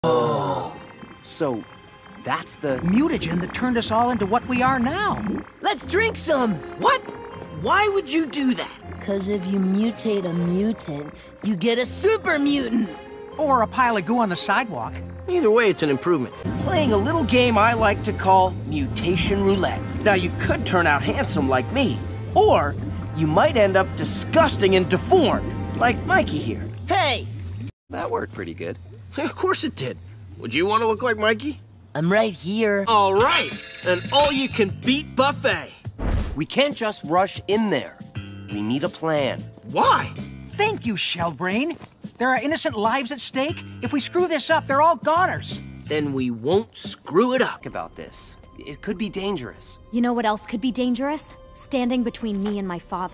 Oh. So, that's the mutagen that turned us all into what we are now. Let's drink some! What? Why would you do that? 'Cause if you mutate a mutant, you get a super mutant! Or a pile of goo on the sidewalk. Either way, it's an improvement. Playing a little game I like to call mutation roulette. Now, you could turn out handsome like me, or you might end up disgusting and deformed, like Mikey here. Hey! That worked pretty good. Of course it did. Would you want to look like Mikey? I'm right here. All right, an all-you-can-beat buffet. We can't just rush in there. We need a plan. Why? Thank you, Shellbrain. There are innocent lives at stake. If we screw this up, they're all goners. Then we won't screw it up about this. It could be dangerous. You know what else could be dangerous? Standing between me and my father.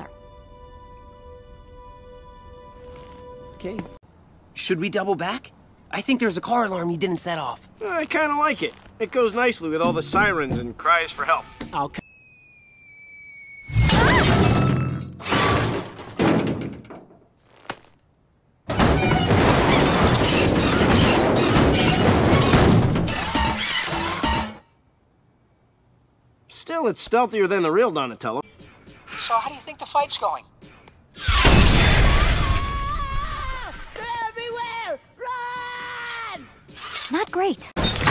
Okay. Should we double back? I think there's a car alarm you didn't set off. I kind of like it. It goes nicely with all the sirens and cries for help. I'll... Still, it's stealthier than the real Donatello. So how do you think the fight's going? They're everywhere! Run! Not great.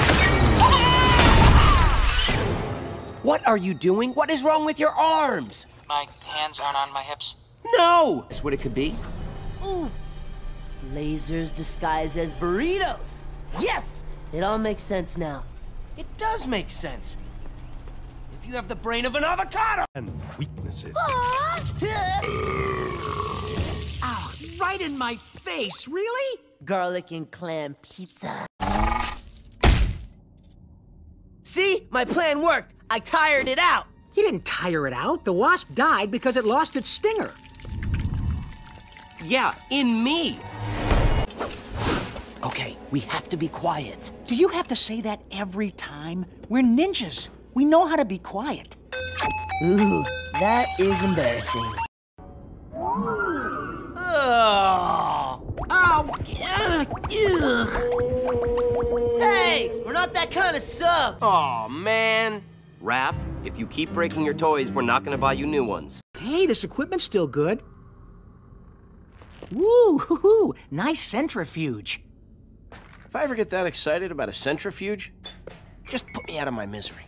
What are you doing? What is wrong with your arms? My hands aren't on my hips. No! That's what it could be. Ooh! Lasers disguised as burritos! Yes! It all makes sense now. It does make sense. If you have the brain of an avocado! And weaknesses. Ow, right in my face, really? Garlic and clam pizza. See? My plan worked. I tired it out. You didn't tire it out. The wasp died because it lost its stinger. Yeah, in me. Okay, we have to be quiet. Do you have to say that every time? We're ninjas. We know how to be quiet. Ooh, that is embarrassing. Oh! Oh, ugh. Hey, we're not that kind of sub. Aw, man. Raph, if you keep breaking your toys, we're not gonna buy you new ones. Hey, this equipment's still good. Woo, hoo, hoo. Nice centrifuge. If I ever get that excited about a centrifuge, Just put me out of my misery.